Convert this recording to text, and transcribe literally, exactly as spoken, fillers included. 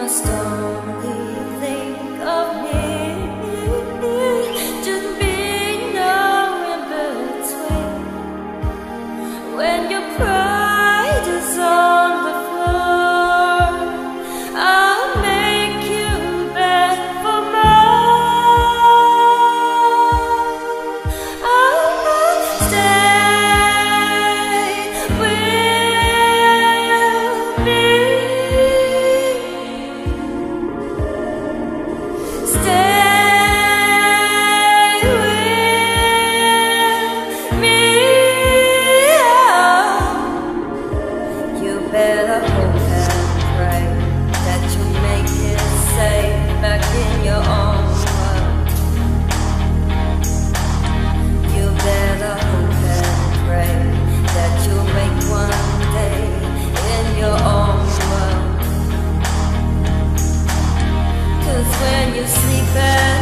must only think of me. Just be no in between. When your pride is on the floor, I'll make you beg for more. I'll stay with me. Stay with me. You better hope and pray that you make it safe back in your own world. You better hope and pray that you'll make one day in your own world. 'Cause when you sleep at